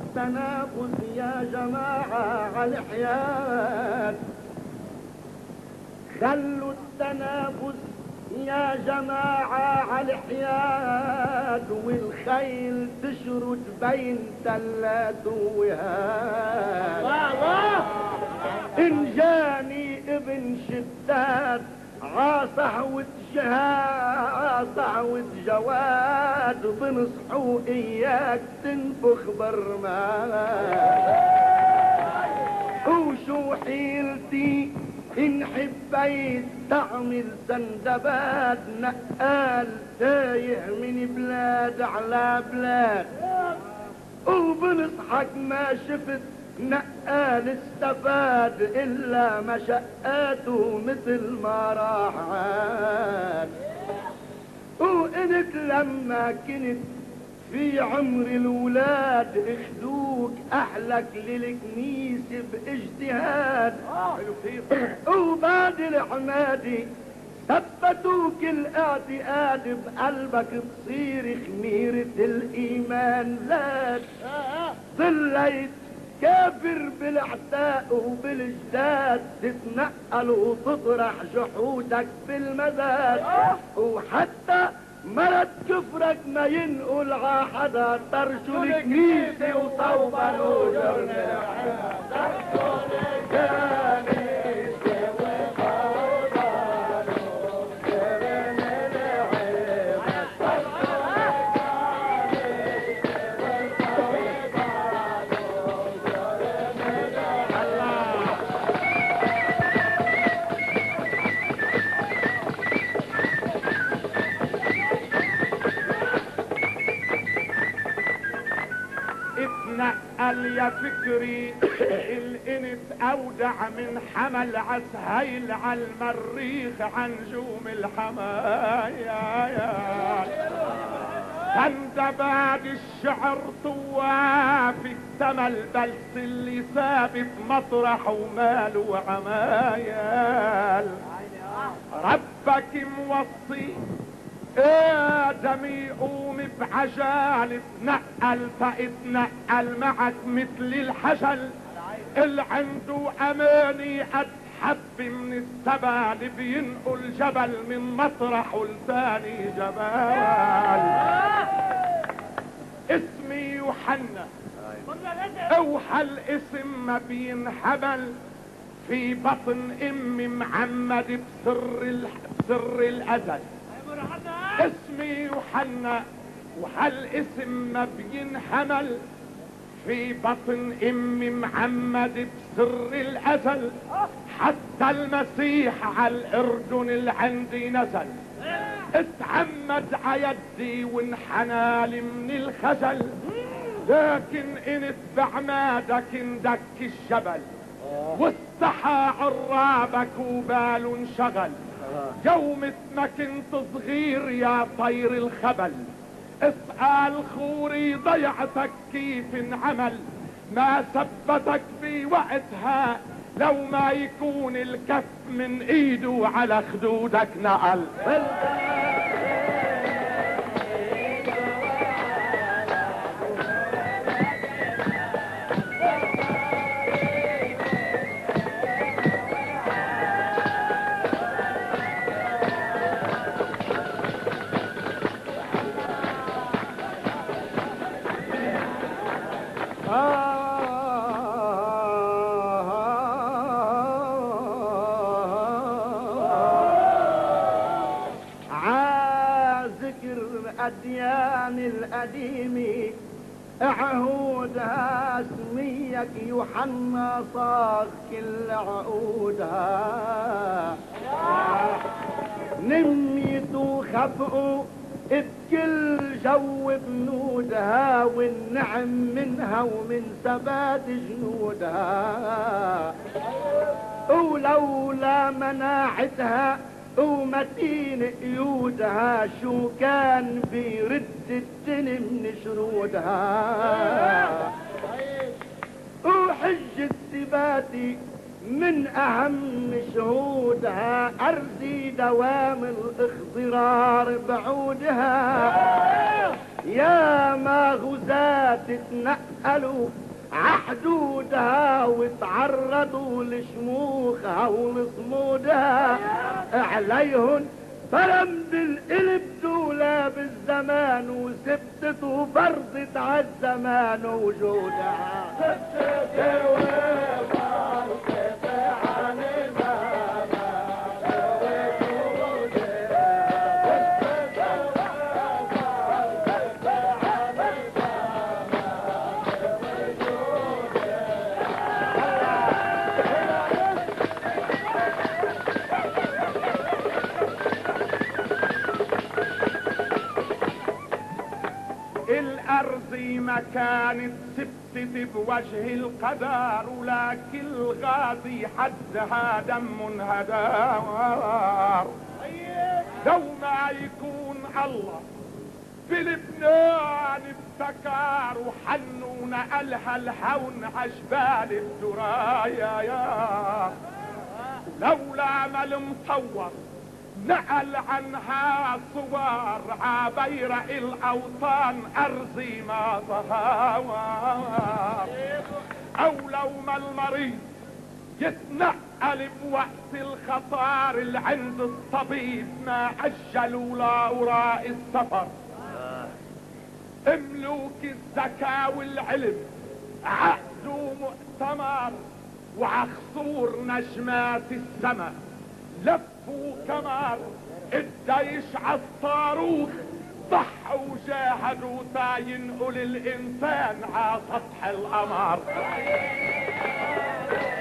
التنافس يا جماعة على الحياد، خلوا التنافس يا جماعة على الحياد، والخيل تشرد بين تلات وهاد. إن جاني ابن شداد عاصح وجواد، بنصحو إياك تنفخ برماد. وشو حيلتي إن حبيت تعمل سندباد، نقال تايه من بلاد على بلاد، وبنصحك ما شفت نقال استفاد إلا مشقاته مثل ما راح عاد. وإنت لما كنت في عمر الولاد اخدوك اهلك للكنيسة باجتهاد، وبعد الحمادي ثبتوك الاعتقاد، بقلبك تصير خميرة الايمان زاد. ظليت كافر بالعتاق وبالجداد، تتنقل وتطرح جحودك بالمزاد، وحتى مرض كفرك ما ينقل ع حدا، طرشوا الكنيسة وصوبة الأجر طرشوا الكنيسة قال يا فكري الانت اودع من حمل عسهيل على المريخ عن نجوم الحمايا. كان بعد الشعر طوافي التمل بلس اللي ثابت مطرح وماله وعمايل. ربك موصي ادم يقوم بعجال، اتنقل فاتنقل معك مثل الحجل، اللي عنده اماني قد حب من السبل، بينقل جبل من مطرح ولثاني جبال. اسمي يوحنا اوحى الاسم ما بينحبل، في بطن امي محمد بسر الازل. اسمي يوحنا وهالاسم ما بينحمل، في بطن امي محمد بسر الازل، حتى المسيح على الاردن اللي عندي نزل، اتعمد عيدي وانحنالي من الخجل، لكن انت بعمادك اندك الجبل، واستحى عرابك وباله انشغل. يوم ما كنت صغير يا طير الخبل، اسأل خوري ضيعتك كيف انعمل، ما ثبتك في وقتها لو ما يكون الكف من ايده على خدودك نقل. الأديان القديمة عهودها، اسميك يوحنا صاغ كل عقودها، نميت وخفقوا بكل جو بنودها، والنعم منها ومن ثبات جنودها، ولولا مناعتها ومتين قيودها، شو كان بيرد الدن من شرودها. وحجة ثباتي من اهم شهودها، ارزي دوام الاخضرار بعودها، يا ما غزاة اتنقلوا عحدودها وتعرضوا لشموخها ولصمودها عليهن فرم بالقلب دولة بالزمان وثبتت وفرضت عالزمان وجودها الارض ما كانت ثبتت بوجه القدر ولكن الغازي حدها دم هدار. لو ما يكون الله بلبنان ابتكار وحنون قالها الهون عجبال الدرايا يا لولا ما المصور نقل عنها صور عبيرة الاوطان ارضي ما ظهر. او لو ما المريض يتنقل بوقت الخطر اللي عند الطبيب ما اجلوا لاوراق السفر. ملوك الذكاء والعلم عقدوا مؤتمر وعخصور نجمات السماء لفوا كمر الجيش عالصاروخ ضحوا وجاهدوا تا ينقل الانسان على سطح القمر.